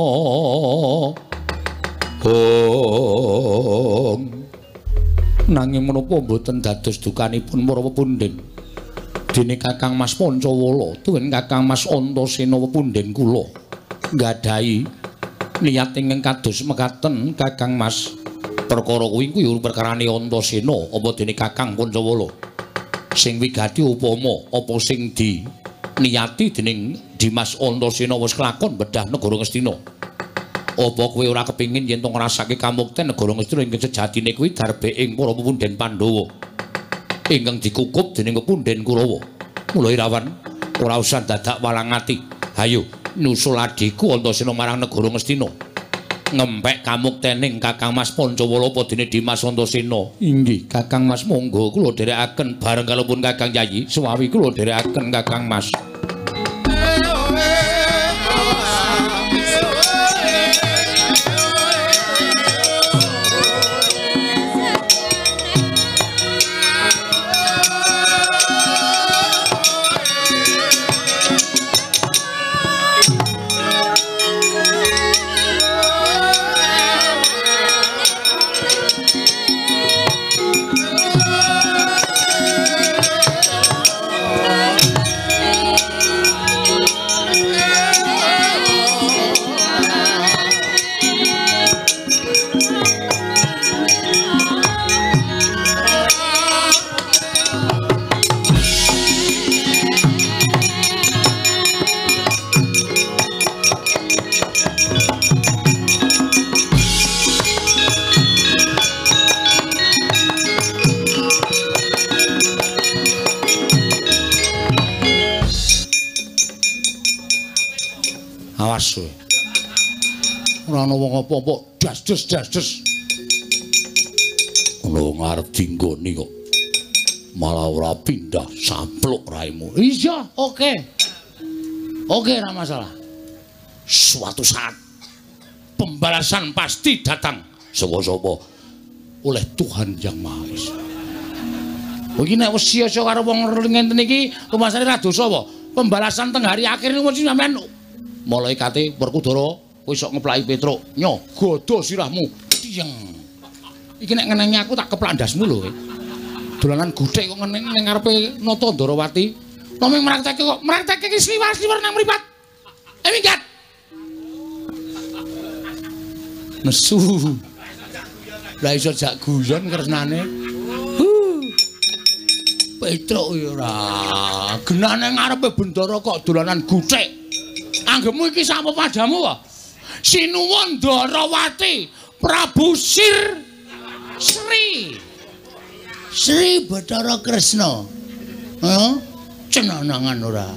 Oh. Nanging menapa boten dados dukanipun para pepundhen. Dene Kakang Mas Pancawala tuwin Kakang Mas Antasena pepundhen kula nggadahi niat ingkang kados mekaten Kakang Mas. Perkara kuwi kuwi perkarane Antasena apa dene Kakang Pancawala sing wigati upama apa sing di niati dening Dimas Antasena wis kelakon bedah negara Ngastina. Apa kowe ora kepingin yen to ngrasake kamukten negara Ngastina ingkang sejatine kuwi darbe ing para pepundhen Pandhawa ingkang dikukup dening pepundhen Kurawa. Mula Irawan ora usah dadak walang ati. Hayo nusul adhiku Antasena marang negara Ngastina. Ngempek kamuktening Kakang Mas Pancawala apa dene Dimas Antasena. Inggih, Kakang Mas monggo kula dherekaken bareng kalopun Kakang Yayi. Suwawi kula dherekaken Kakang Mas. Awas kowe. Ora ana wong apa-apa, das-des das-des. Kula ngarep dinggoni kok. Malah ora pindah sampluk raimu. Iya, oke. Oke, ora masalah. Suatu saat pembalasan pasti datang. Sapa-sapa oleh Tuhan Yang Maha Esa. Iki nek wis sia-sia karo wong ngenten iki, rumasane ra dosa apa? Pembalasan teng hari akhir niku mesti sampean malaikate Werkudara kowe sok ngeplaki Petruk. Nyo, godo sirahmu. Tiyeng. Iki nek ngenengi aku tak keplak ndasmu lho kowe. Dolanan guthik kok ngeneng ning ngarepe Nata Ndarawati. Nomeng mraktekke kok mraktekke iki sliwar-sliwar nang mripat. Eh minggat. Nesu. Lah iso jak guyon kresnane. Petruk ya ora. Genane ngarepe bendara kok dolanan guthik. Anggemu iki sapa padamu kok? Sinuwun Ndarawati, Prabu Sir Sri. Sri Bathara Kresna. Heh, cenanangan ora.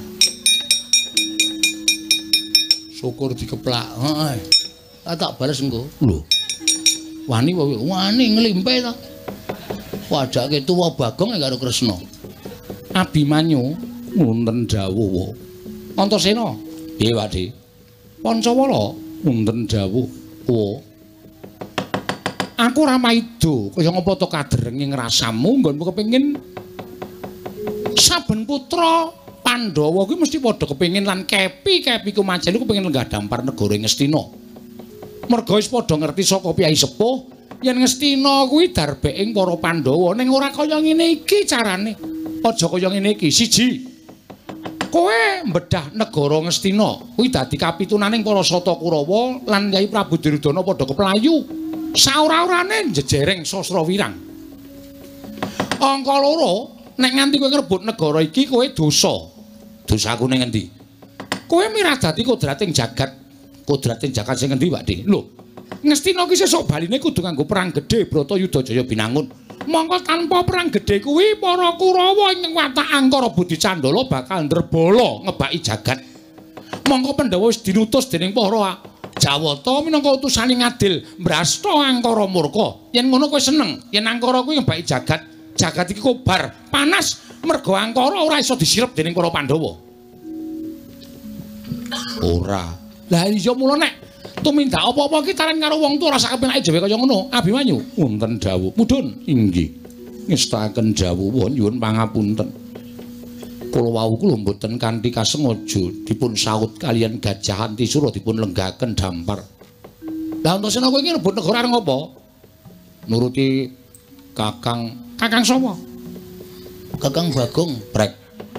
Syukur dikeplak. Heeh. Tak bales engko. Lho. Wani wae, wani nglimpe to. Wajake tuwa Bagong karo Kresna. Abimanyu wonten dawuh. Antasena, piye Pakde? Pancawala wonten dawuh. Oh. Aku ora maido kaya ngapa to kaderenging rasamu nggonmu kepengin saben putra Pandhawa kuwi mesti padha kepengin lan kepi-kepi kumajen iku kepengin lenggah dampar negara Ngastina. Merga wis padha ngerti saka piyai sepuh yen Ngastina kuwi darbeke para Pandhawa ning ora kaya ngene iki carane. Aja kaya ngene iki. Siji, kowe mbedah negara Ngastina kuwi dadi kapitunaning para Sata Kurawa lan Kyai Prabu Duryudana padha keplayu. Saora-orane jejereng sastra wirang. Angka loro, nek nganti kowe ngrebut negara iki kowe dosa. Dosaku ning endi? Kowe miradati kodrating jagat. Kodrating jagat sing endi, Pakde? Lho, Ngastina ki sesuk baline kudu nganggo perang gedhe Bratayuda Jaya binangun. Mongko tanpa perang gedhe kuwi para Kurawa ing watak Angkara Budi Candala bakal ndrebala ngebaki jagat. Mongko Pandhawa wis dinutus dening para Jawata minangka utusaning adil mbrasta Angkara murka. Yen ngono kowe seneng, yen Angkara kuwi ngebaki jagat, jagat iki kobar, panas merga Angkara ora iso disirep dening para Pandhawa. Ora. Lah iya mula nek tumindak apa-apa ki taran karo wong tuwa rasa kepenake dhewe kaya ngono. Abimanyu, wonten dawuh. Mudhun, inggih. Ngestaken dawuh, won nyuwun pangapunten. Kula wau kula mboten kanthi kasengaja dipun saut kalian Gajah Antisura dipun lenggaken dampar. Lah Antasena kowe iki rebut negara areng apa? Nuruti Kakang Kakang sapa? Kakang Bagong brek.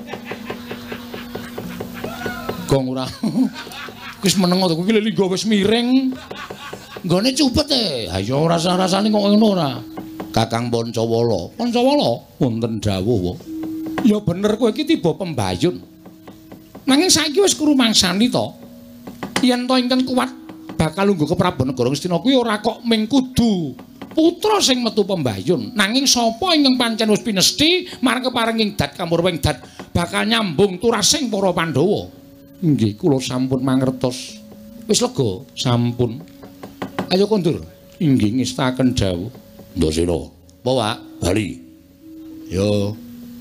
Gong ora. Wis meneng to kuwi linggo wis miring. Nggone cupet e. Ha ya rasa-rasane kok ngono ora. Kakang Pancawala. Pancawala wonten dawuh. Ya bener kowe iki tiba pembayun. Nanging saiki wis kurumangsani to. Yen to ingkang kuat bakal lungguh ke Prabu Negara Ngastina kuwi ora kok ming kudu putra sing metu pembayun. Nanging sapa ingkang pancen wis pinesti marang keparenging dat kamurwing dat bakal nyambung turasing para Pandhawa. Nggih, kula sampun mangertos. Wis lega, sampun. Ayo kondur. Inggih ngestaken dawuh. Ndasena. Apa, Pak? Bali. Yo.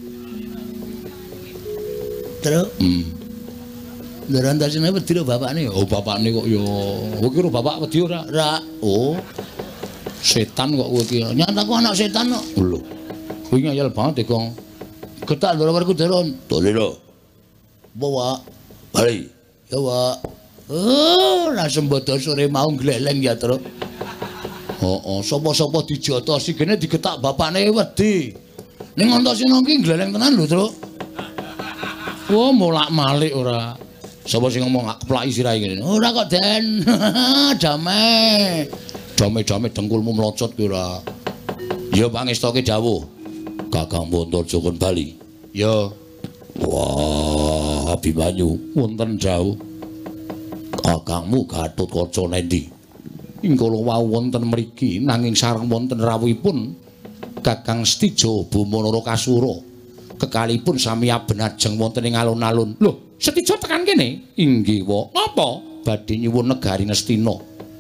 Terus, hmm. Ndara Antasena wedi lho bapakne. Oh, bapakne kok yo. Kowe kira bapak wedi ora? Ora. Oh. Setan kok kowe iki. Nyataku anak setan kok. Lho. Kowe ngayal banget Kong. Getak ndara karo Deron. Ndasena. Apa, Pak? Bali. Ya, Pak. Oh, lah sembodo sore mau gleleng ya, Tru. Heeh, sapa-sapa dijotosi kene digetak bapakne wedi. Ning Antasena iki gleleng tenan lho, Tru. Wah, molak-malik ora. Sapa sing ngomong gak keplaki sirahe ngene? Ora kok, Den. Damai. Damai-damai dengkulmu mlocot ki ora. Ya pangestoke dawuh. Kakang Bantarja kon bali. Ya. Wah, Abimanyu wonten dawuh. Kakangmu Gatotkaca nendi? Ingkala wau wonten mriki nanging sareng wonten rawuhipun Kakang Stijo Bumanara Kasura. Kekalipun sami abenajeng wonten ing alun-alun. Lho, Setijo tekan kene? Inggih, Wa. Napa? Badhe nyuwun negari Ngastina.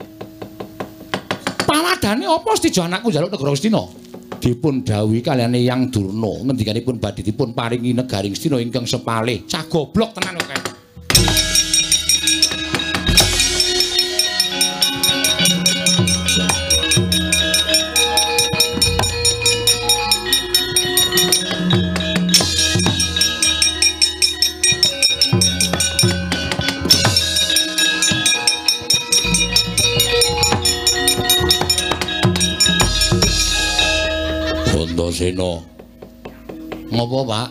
Pawadane apa Stijo anakku njaluk negara Ngastina? Dipun dawuhi kaliyan Eyang Durna ngendikanipun badhe dipun paringi negari Ngastina ingkang sepalih. Cah goblok tenan kok. Antasena. Ngopo, Pak?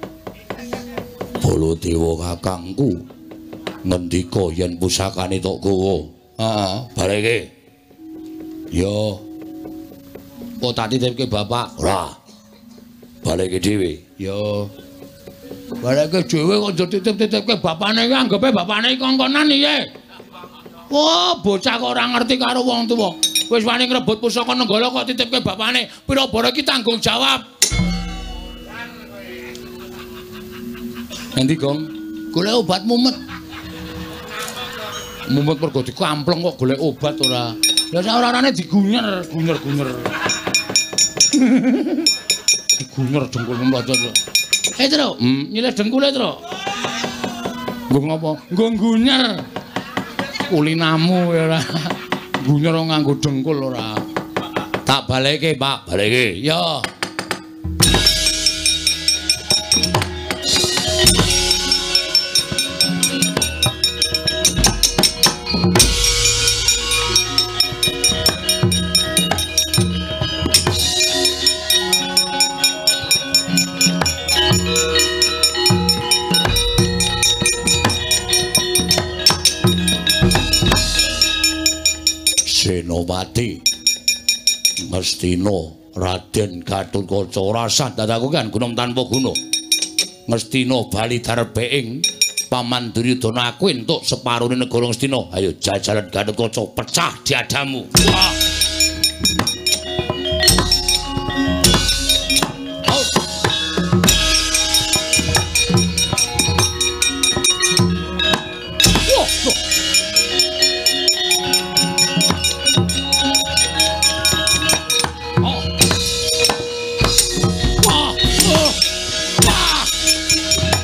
Baladewa kakangku ngendika yen pusakane tok gawa. Heeh, bareke. Yo. Kok tak titipke bapak? Ora. Bareke dhewe. Yo. Bareke dhewe kok aja titip-titipke bapakne iki anggepe bapakne iki kongkonan iki. Wah, bocah kok ora ngerti karo wong tuwa. Wis wani ngrebut pusaka Nenggala kok titipke bapakne. Pira bara iki tanggung jawab. Endi, Gong? Golek obat mumet. Mumet mergo dikampleng kok golek obat ora. Lah sak ora-orane digunyer, gunyer-gunyer. Digunyer dengkulmu mlocot. Eh, Tru, hmm, nyilih dengkule, Tru. Nggo ngopo? Nggo gunyer. Kulinamu ora. Gunyer nganggo dengkul ora. Tak baleke, Pak, baleke. Ya. Senopati Ngastina Raden Gatotkaca rasa dadaku kan gunung tanpa guna. Ngastina bali darbeing Paman Duryudana aku entuk separone negara Ngastina. Ayo jajalan Gatotkaca pecah diadamu. Wah.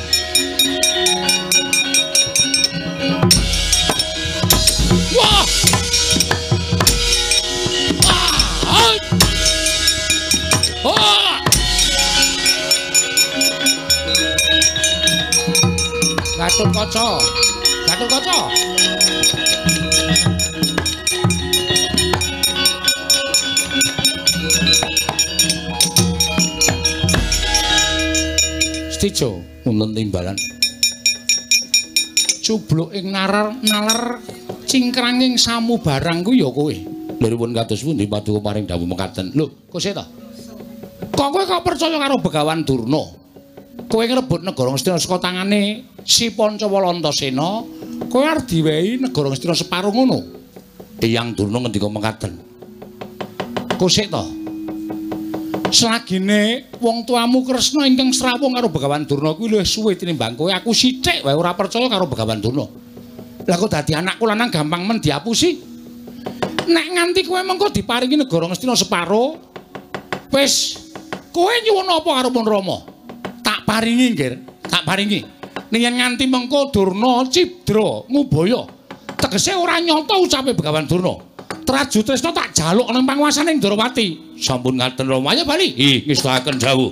Wah! Gatotkaca. Gatotkaca. Stijo wonten timbalan. Cubluk ing narar nalar cingkranging samu barang ku ya kowe. Lha pun kados pundi paduka paring dawuh mekaten. Lho, kose ta? Kok kowe kok percaya karo Begawan Durna? Kowe ngrebut negara Ngastina saka tangane si Pancawala Antasena, kowe arep diwehi negara Ngastina separo ngono. Eyang Durna ngendika mekaten. Kosek ta? Selagine wong tuamu Kresna ingkang srawung karo Begawan Durna kuwi luwih suwe tinimbang kowe. Aku sithik wae ora percaya karo Begawan Durna. Lah kok dadi anakku lanang gampang men diapusi. Nek nganti kowe mengko diparingi negara Ngastina separo, wis kowe nyuwun apa karo Pun Rama? Tak paringi, Nggir. Tak paringi. Ning yen nganti mengko Durna cidra ngubaya, tegese ora nyata ucape Begawan Durna. Traju Tresna tak jaluk nang panguwasaning Ndrawati. Sampun ngaten Rama ya bali. Ih, ngestahaken dawuh.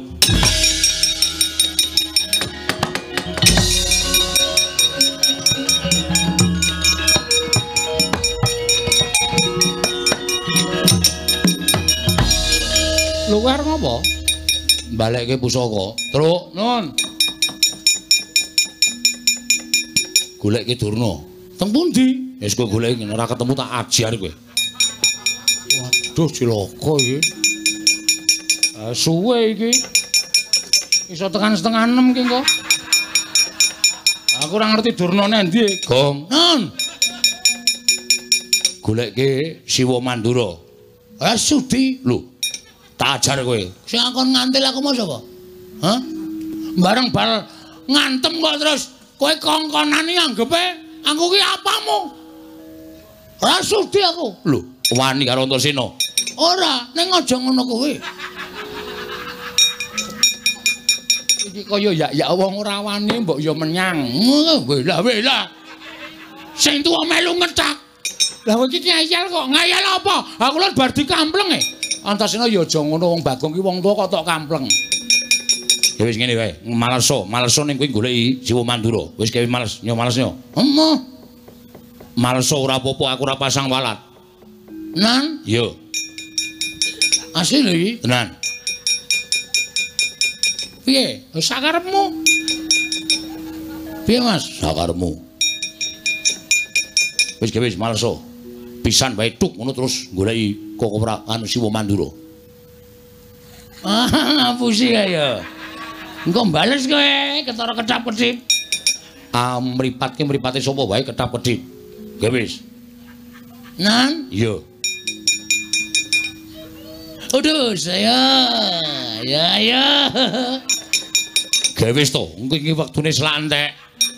Luar ngapa? Balekke pusaka. Truk, Nun. Goleki Durna. Teng pundi? Wis kowe goleki ora ketemu tak ajar kowe. Waduh cilaka iki. Ah suwe iki. Iso tekan setengah enam ki kok. Aku ora ngerti Durnane endi, Gong. Nun. Goleki Siwa Mandura. Ah sudi. Lho. Tak ajar kowe. Sing akon ngantil aku mau sapa? Hah? Bareng bal ngantem kok terus kowe kongkonane anggepe aku ki apamu? Ora sudi aku. Lho, wani karo Antasena. Ora, ning aja ngono kowe. Iki kaya ya ya wong ora wani mbok ya menyang. Wela-wela. Sing tuwa melu ngethak. Lah kowe iki ngayal kok, ngayal apa? Aku lho bar dikampleng e. Antasena ya aja ngono wong Bagong ki wong tuwa kok tok kampleng. Ya wis ngene wae, maleso, maleso ning kowe goleki Siwa Mandura. Wis kowe males, yo males yo. Emoh. Maleso ora apa-apa, aku ora pasang walat. Nan? Yo. Asli lho iki? Tenan. Piye? Sakarepmu. Piye, Mas? Sakarepmu. Wis kowe wis maleso. Pisan bae tuk ngono terus goleki kok ora anu Siwa Mandura. Ah, ngapusi ya. Engko bales kowe ketara kedap-kedip. Ah mripatke mripate sapa wae kedap-kedip. Nggih wis. Nan? Iya. Aduh, saya. Ya ya. Nggih wis to, engko iki wektune slantek.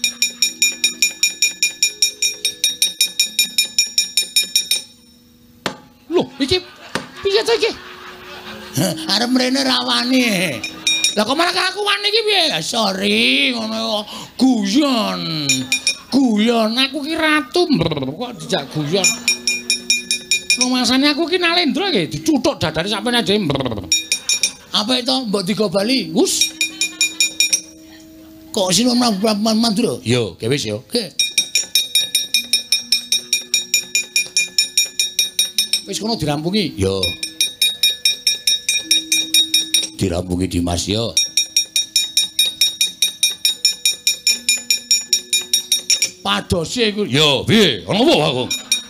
Loh, iki piye to iki? Arep mrene ra wani. Lah kok malah aku wani iki piye? Lah sorry ngono guyon. Guyon aku ki ratu kok dijak guyon. Rumasane aku ki Nalendra nggih dicuthuk dadane sampeyan dhewe. Apa itu mbok digobali? Wus. Kok sino Mandura? Yo, ge wis yo. Ge. Wis kono dirampungi. Yo. Dirampungi Dimas yo. Padosi iku. Yo, piye? Ono apa, Bagong?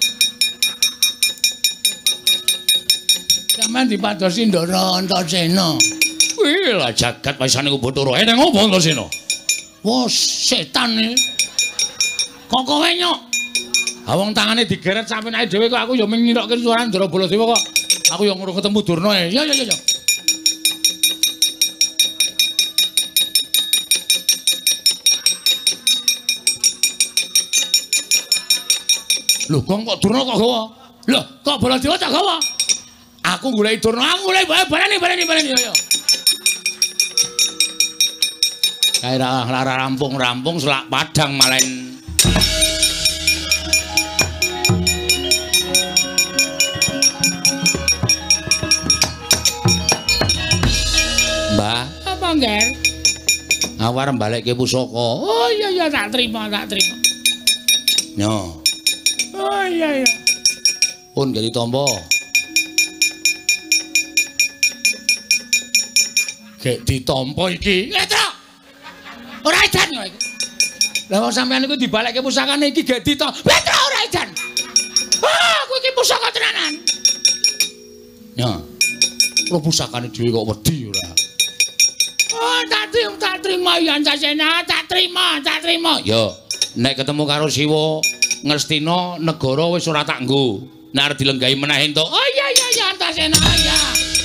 Sampeyan dipadosi Ndara Antasena. Wih, lah jagat waisane ku Bathara. Eneng apa Antasena? Wah, setan iki. Kok kowe nyok? Ha wong tangane digeret sampeyan ae dhewe kok aku ya mung nyirokke suarane Ndara Baladewa kok. Aku ya ngurung ketemu Durna e. Ya ya ya ya. Lho, Gong kok Durna kok gawa? Lho, kok Baladewa tak gawa? Aku goleki Durna, aku goleki baleni baleni baleni yo yo. Kae ra rampung-rampung selak padang malen. Mbah, apa, Ngger? Awar balekke pusaka. Oh iya iya tak terima, tak terima. Yo. Oh iya iya. Pun gak ditampa. Gek ditampa iki. Petro. Ora edan kowe iki. Lah kok sampean iku dibalekke pusakane iki gek ditampa. Petro ora edan. Ah, kowe iki pusaka tenanan. Ya. Lho pusakane dhewe kok wedi ora. Oh, tak terima, tak terima ya Antasena, tak terima, tak terima. Yo, nek ketemu karo Siwa Ngastina negara wis ora tak nggo. Nek arep dilenggahi meneh entuk. Oh iya iya ya Antasena ya.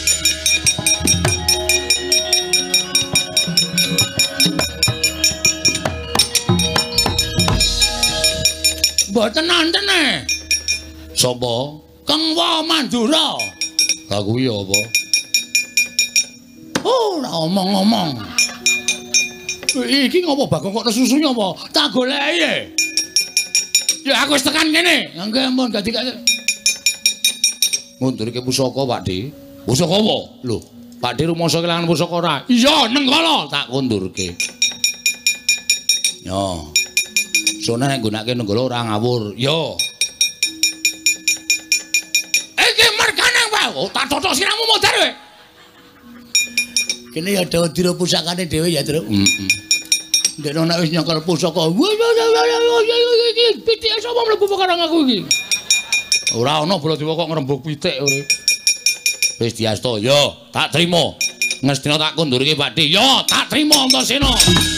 Mboten nonton e. Sapa? Kengwa Mandura. Lah kuwi apa? Oh, ora omong-omong. Iki ngopo Bagong kok nesusunya apa? Tak goleki e. Ya aku wis tekan kene. Nggih ampun dadi Ngundurke pusaka, Pakde. Pusaka apa? Lho, Pakde rumangsa kelangan pusaka ora? iya nenggala Tak kundurke. Yo. Sone nek nggunakake nenggala ora ngawur. Yo. iki mergane wae. Oh, tak cocok siramu modar kowe. Kene ya dhewe dira pusakane dhewe ya, Tru. Heeh. Ndek nek wis nyekel pusaka. Pitik sapa mlebu perkara aku iki? Ora ana Baladewa kok ngrembug pitik kowe. Wis diasta. Yo, tak trima. Ngastina tak kundurke, Pakde. Yo, tak trima Antasena.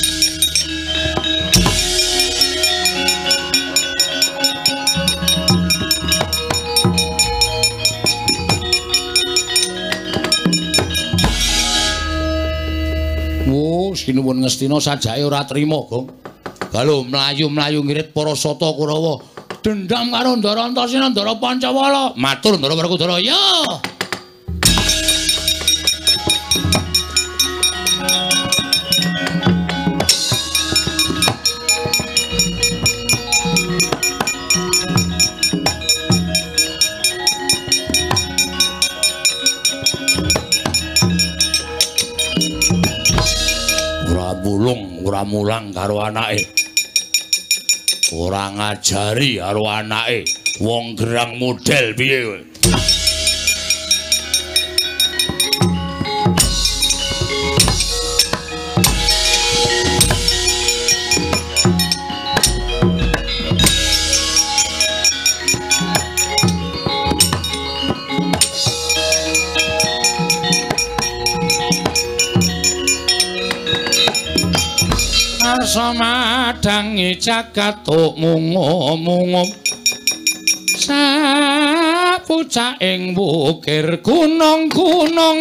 Oh, sinuwun Ngastina sajake ora trima, Gong. Halo, mlayu-mlayu ngirit para sata Kurawa. Dendam karo Ndara Antasena, Ndara Pancawala. Matur Ndara Werkudara. Yo. Ora mulung, ora mulang karo anake. Ora ngajari karo anake. Wong gerang model piye kowe? Arsa madangi jagat mungo-mungo sapucaking wukir gunung-gunung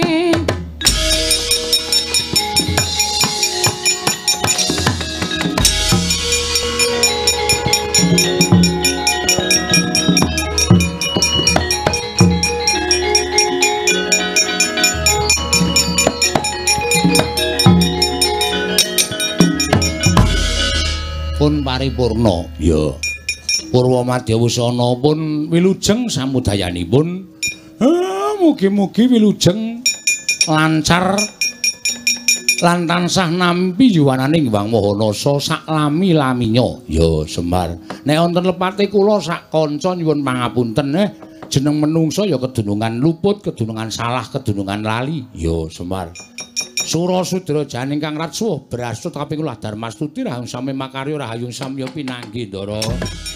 pun paripurna. Ya. Purwa Madya Wusana pun wilujeng samudayanipun. Ah, mugi-mugi wilujeng lancar lan tansah nampi yuwananing Hyang Mahanasa sak lami-laminya. Ya, Semar. Nek wonten lepate kula sak kanca nyuwun pangapunten eh jeneng menungsa ya kedunungan luput, kedunungan salah, kedunungan lali. Ya, Semar. Sura Sudra Janing kang ratsuh brasut kaping kula Darmastuti rahang sami makarya rahayung samya pinanggih Ndara.